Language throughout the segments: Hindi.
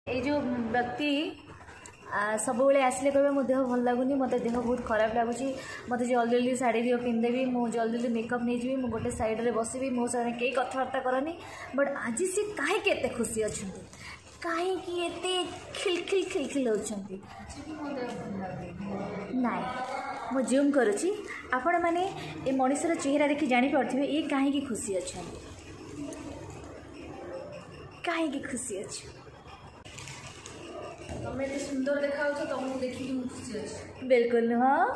ये जो व्यक्ति सब बेले आसिले कहे मो देह भल लगुनि मत देह बहुत खराब लगुच मत जल्दी जल्दी शाढ़ी दियो पिंधेबी मु जल्दी जल्दी मेकअप नहीं जी मु गोटे साइड रे बसबी मो सारे कई कथबार्ता करनी बट आज सी कहीं एते खुशी अच्छा कहीं खिलखिल खिलखिल होती नाई मु जूम करुच्ची आपण मैंने ये मनीषर चेहरा देखी जानीपे ये कहीं खुशी अच्छा कहीं खुशी अच्छा तुम ये सुंदर देखा तुमको देखिए खुशी अच्छे बिल्कुल नुह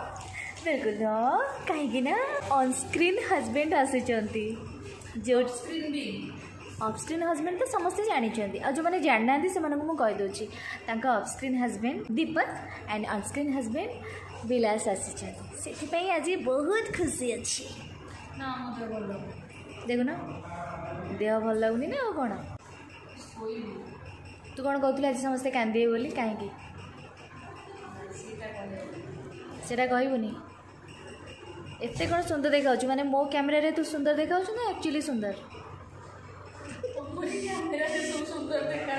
कहीं ऑन स्क्रीन हजबैंड आसुंच जो स्क्रीन भी ऑफ स्क्रीन हजबैंड तो समस्ते जानी और जो मैंने जानना से कहीदे off screen husband Deepak and on screen husband Vilas आसी आज बहुत खुशी अच्छी ना भल देखुन देह भल लगुनि ना कौन तू कौन कहूँ आज समस्ते कांदे बोली कहीं सेटा कहबुनि एते कौन सुंदर देखा माने मो कैमरा रे तू सुंदर देखा ना एक्चुअली सुंदर सुंदर देखा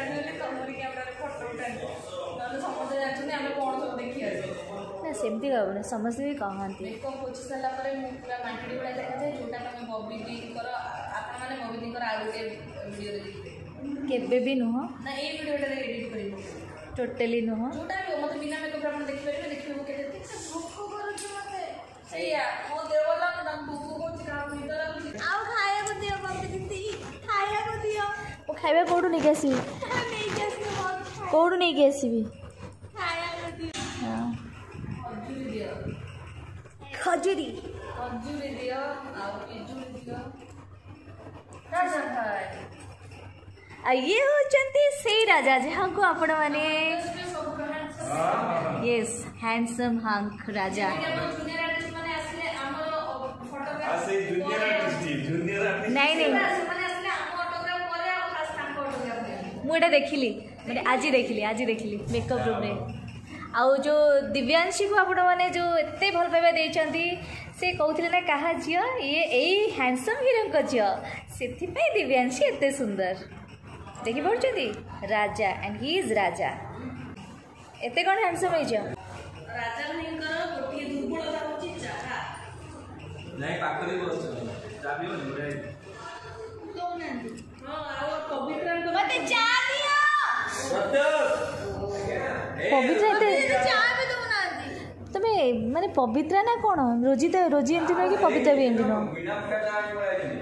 ना सेमती कहबुनि समस्ते भी कहते मेकअप हो सारा पूरा मांकड़ी भाई देखा जाए जोटा तुम बबी बबी आउ गोटे वीडियो देखिए केबे भी नुह ना ये वीडियोटा एडिट कर टोटली नुह जोटा भी मत बिना मेकअप आप देखिए देखिए केते भोक करूछ मते सैया मो देवला दम भोक को चिका भीतर आउ खाया को दियो बाप दीदी खाया को दियो ओ खाइबा कोडू नहीं केसी नहीं केसी बहुत कोडू नहीं केसी भी खाया को दियो हां खजूरी दियो खजूरी खजूरी दियो आ पिजुरी दियो राजा खाए ये होचंती से राजा जहाँ को आपण माने यस हैंडसम हंक राजा नहीं नहीं मुझे देखिली मैंने आज देखिली मेकअप रूम रे आउ जो दिव्यांशी को आपण माने जो एते भल पाइबा देचंती से कहउथिले ना कहा जियो ये एई हैंडसम हीरो को जियो सेथि पे दिव्यांशी एते सुंदर देखी पड़ुछंती राजा एंड ही इज राजा एते कौन हैंडसम है राजा नहीं करो गोटी दुर्बलता होची चाहा नहीं पाखरे बस जाबियो नहीं तो नंदी हां आउ पवित्र को मते जा दियो पवित्र जा भी दो नंदी तमे माने पवित्र ना कौन रोजी एमती न कि पवित्र भी एमती न